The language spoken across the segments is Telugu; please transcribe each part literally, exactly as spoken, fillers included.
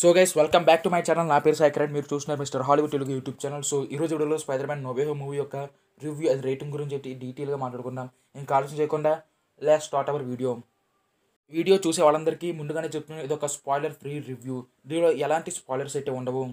So guys welcome back to my channel. నా పేరు సాయికరణ్. మీరు చూస్తున్నారు mister Hollywood Telugu YouTube channel. So ఈ రోజు వీడియోలో Spider Man No Way Home movie యొక్క రివ్యూ అది రేటింగ్ గురించి చెప్పి డీటెయిల్గా మాట్లాడుకుందాం. ఇంకా ఆలోచన చేయకుండా let's start our video. Video చూసే వాళ్ళందరికీ ముందుగానే చెప్తున్నాను, ఇది ఒక స్పాయిలర్ ఫ్రీ రివ్యూ. దీనిలో ఎలాంటి స్పాయిలర్స్ అయితే ఉండవు.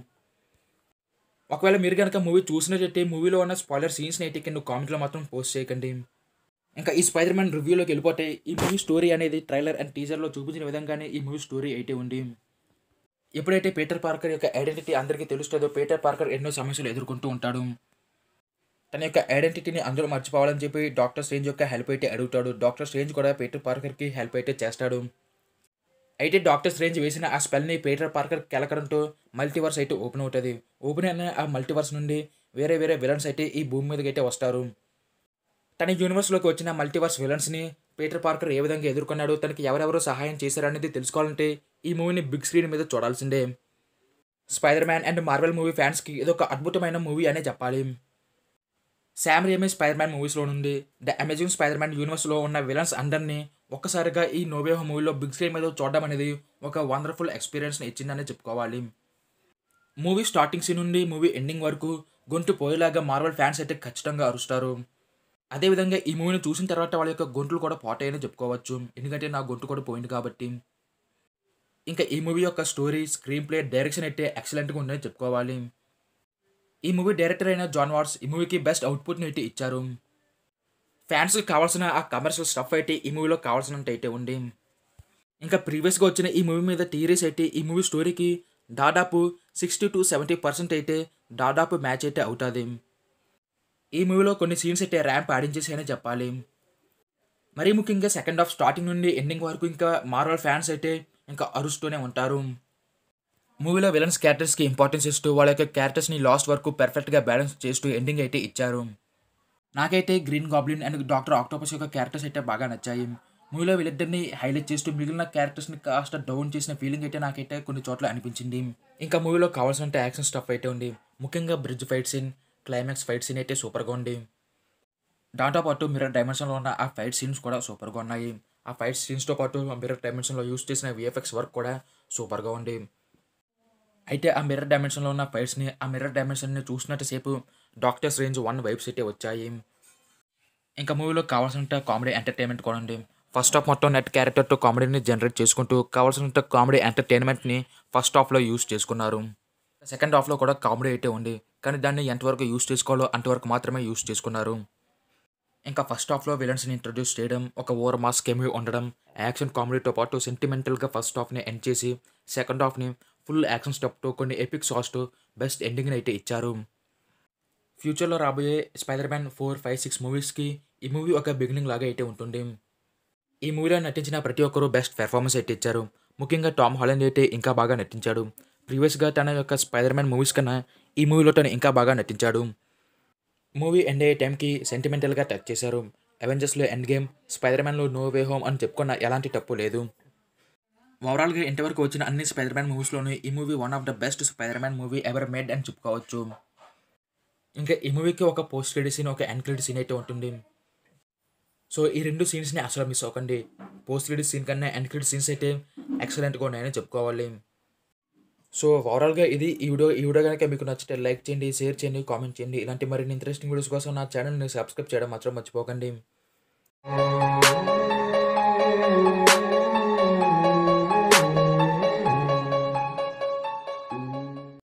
ఒకవేళ మీరు కనుక మూవీ చూసినట్టయితే మూవీలో ఉన్న స్పాయిలర్ సీన్స్ని అయితే కింద కామెంట్లో మాత్రం పోస్ట్ చేయకండి. ఇంకా ఈ స్పైడర్ మ్యాన్ రివ్యూలోకి వెళ్ళిపోతే ఈ మూవీ స్టోరీ అనేది ట్రైలర్ అండ్ టీజర్లో చూపించిన విధంగానే ఈ మూవీ స్టోరీ అయితే ఉంది. ఎప్పుడైతే పీటర్ పార్కర్ యొక్క ఐడెంటిటీ అందరికీ తెలుస్తుందో పీటర్ పార్కర్ ఎన్నో సమస్యలు ఎదుర్కొంటూ ఉంటాడు. తన యొక్క ఐడెంటిటీని అందరూ మర్చిపోవాలని చెప్పి డాక్టర్ స్ట్రేంజ్ యొక్క హెల్ప్ అయితే అడుగుతాడు. డాక్టర్ స్ట్రేంజ్ కూడా పీటర్ పార్కర్కి హెల్ప్ అయితే చేస్తాడు. అయితే డాక్టర్ స్ట్రేంజ్ వేసిన ఆ స్పెల్ని పీటర్ పార్కర్ కెలకడంతో మల్టీవర్స్ అయితే ఓపెన్ అవుతుంది. ఓపెన్ అయిన ఆ మల్టీవర్స్ నుండి వేరే వేరే విలన్స్ అయితే ఈ భూమి మీదకి అయితే వస్తారు. తన యూనివర్స్లోకి వచ్చిన మల్టీవర్స్ విలన్స్ని పీటర్ పార్కర్ ఏ విధంగా ఎదుర్కొన్నాడు, తనకి ఎవరెవరు సహాయం చేశారనేది తెలుసుకోవాలంటే ఈ మూవీని బిగ్ స్క్రీన్ మీద చూడాల్సిందే. Spider Man and Marvel movie ఫ్యాన్స్కి ఇది ఒక అద్భుతమైన మూవీ అనే చెప్పాలి. శామ్ రేమీ స్పైడర్ మ్యాన్ మూవీస్లో నుండి ద అమేజింగ్ స్పైడర్ మ్యాన్ యూనివర్స్లో ఉన్న విలన్స్ అందరినీ ఒక్కసారిగా ఈ నో వే హోమ్ మూవీలో బిగ్ స్క్రీన్ మీద చూడడం అనేది ఒక వండర్ఫుల్ ఎక్స్పీరియన్స్ని ఇచ్చిందనే చెప్పుకోవాలి. మూవీ స్టార్టింగ్ సీన్ నుండి మూవీ ఎండింగ్ వరకు గొంతు పోయేలాగా మార్వెల్ ఫ్యాన్స్ అయితే ఖచ్చితంగా అరుస్తారు. అదేవిధంగా ఈ మూవీని చూసిన తర్వాత వాళ్ళ యొక్క గొంతులు కూడా పోతాయని చెప్పుకోవచ్చు, ఎందుకంటే నా గొంతు కూడా పోయింది కాబట్టి. ఇంకా ఈ మూవీ యొక్క స్టోరీ, స్క్రీన్ ప్లే, డైరెక్షన్ అయితే ఎక్సలెంట్గా ఉందని చెప్పుకోవాలి. ఈ మూవీ డైరెక్టర్ అయిన జాన్ వాట్స్ ఈ మూవీకి బెస్ట్ అవుట్పుట్ని అయితే ఇచ్చారు. ఫ్యాన్స్కి కావాల్సిన ఆ కమర్షియల్ స్టఫ్ అయితే ఈ మూవీలో కావాల్సినంత అయితే ఉంది. ఇంకా ప్రీవియస్గా వచ్చిన ఈ మూవీ మీద థియరీస్ అయితే ఈ మూవీ స్టోరీకి దాదాపు సిక్స్టీ టు సెవెంటీ పర్సెంట్ అయితే దాదాపు మ్యాచ్ అయితే అవుతుంది. ఈ మూవీలో కొన్ని సీన్స్ అయితే ర్యాంప్ ఆడించేసాయని చెప్పాలి. మరీ ముఖ్యంగా సెకండ్ హాఫ్ స్టార్టింగ్ నుండి ఎండింగ్ వరకు ఇంకా మార్వెల్ ఫ్యాన్స్ అయితే ఇంకా అరుస్తూనే ఉంటారు. మూవీలో విలన్స్ క్యారెక్టర్స్కి ఇంపార్టెన్స్ ఇస్తూ వాళ్ళ యొక్క క్యారెక్టర్స్ని లాస్ట్ వరకు పర్ఫెక్ట్గా బ్యాలెన్స్ చేస్తూ ఎండింగ్ అయితే ఇచ్చారు. నాకైతే Green Goblin and Doctor Octopus యొక్క క్యారెక్టర్స్ అయితే బాగా నచ్చాయి. మూవీలో వీళ్ళిద్దరిని హైలైట్ చేస్తూ మిగిలిన క్యారెక్టర్స్ని కాస్త డౌన్ చేసిన ఫీలింగ్ అయితే నాకైతే కొన్ని చోట్ల అనిపించింది. ఇంకా మూవీలో కావాల్సినంత యాక్షన్ స్టఫ్ అయితే ఉంది. ముఖ్యంగా bridge fight scene, climax fight scene అయితే సూపర్గా ఉంది. దాంతోపాటు మిర్రర్ డైమెన్షన్లో ఉన్న ఆ ఫైట్ సీన్స్ కూడా సూపర్గా ఉన్నాయి. ఆ ఫైట్ సీన్స్తో పాటు మిర్రర్ డైమెన్షన్లో యూస్ చేసిన విఎఫ్ఎక్స్ వర్క్ కూడా సూపర్గా ఉంది. అయితే ఆ మిర్రర్ డైమెన్షన్లో ఉన్న ఫైట్స్ని ఆ మిర్రర్ డైమెన్షన్ని చూసినంతసేపు డాక్టర్ స్ట్రేంజ్ వన్ వైబ్స్ అయితే వచ్చాయి. ఇంకా మూవీలో కావాల్సినంత కామెడీ ఎంటర్టైన్మెంట్ కూడా ఉంది. ఫస్ట్ హాఫ్ మొత్తం నెట్ క్యారెక్టర్తో కామెడీని జనరేట్ చేసుకుంటూ కావాల్సినంత కామెడీ ఎంటర్టైన్మెంట్ని ఫస్ట్ హాఫ్లో యూస్ చేసుకున్నారు. సెకండ్ హాఫ్లో కూడా కామెడీ అయితే ఉంది, కానీ దాన్ని ఎంతవరకు యూస్ చేసుకోవాలో అంతవరకు మాత్రమే యూస్ చేసుకున్నారు. ఇంకా ఫస్ట్ హాఫ్లో విలన్స్ని ఇంట్రడ్యూస్ చేయడం, ఒక ఓవర్ మాస్ కెమియో ఉండడం, యాక్షన్ కామెడీతో పాటు సెంటిమెంటల్గా ఫస్ట్ హాఫ్ని ఎండ్ చేసి సెకండ్ హాఫ్ని ఫుల్ యాక్షన్ స్టెప్తో కొన్ని ఎపిక్ సాస్తో బెస్ట్ ఎండింగ్ని అయితే ఇచ్చారు. ఫ్యూచర్లో రాబోయే Spider Man four five six మూవీస్కి ఈ మూవీ ఒక బిగినింగ్ లాగా అయితే ఉంటుంది. ఈ మూవీలో నటించిన ప్రతి ఒక్కరూ బెస్ట్ పెర్ఫార్మెన్స్ అయితే ఇచ్చారు. ముఖ్యంగా టామ్ హాలండ్ అయితే ఇంకా బాగా నటించాడు. ప్రీవియస్గా తన యొక్క స్పైడర్ మ్యాన్ మూవీస్ కన్నా ఈ మూవీలో తను ఇంకా బాగా నటించాడు. మూవీ ఎండ్ అయ్యే టైంకి సెంటిమెంటల్గా టచ్ చేశారు. అవెంజర్స్లో ఎండ్ గేమ్, స్పైడర్ మ్యాన్లో నో వే హోమ్ అని చెప్పుకున్న ఎలాంటి తప్పు లేదు. ఓవరాల్గా ఇంతవరకు వచ్చిన అన్ని స్పైడర్ మ్యాన్ మూవీస్లోనూ ఈ movie one of the best Spider Man movie ever made అని చెప్పుకోవచ్చు. ఇంకా ఈ మూవీకి ఒక పోస్ట్ క్రెడిట్ సీన్, ఒక ఎండ్ క్రెడిట్ సీన్ అయితే ఉంటుంది. సో ఈ రెండు సీన్స్ని అసలు మిస్ అవ్వకండి. పోస్ట్ క్రెడిట్ సీన్ కన్నా ఎండ్ క్రెడిట్ సీన్స్ అయితే ఎక్సలెంట్గా ఉన్నాయని చెప్పుకోవాలి. సో ఓవరాల్గా ఇది ఈ వీడియో ఈ వీడియో కనుక మీకు నచ్చితే లైక్ చేయండి, షేర్ చేయండి, కామెంట్ చేయండి. ఇలాంటి మరిన్ని ఇంట్రెస్టింగ్ వీడియోస్ కోసం నా ఛానల్ని సబ్స్క్రైబ్ చేయడం మాత్రం మర్చిపోకండి.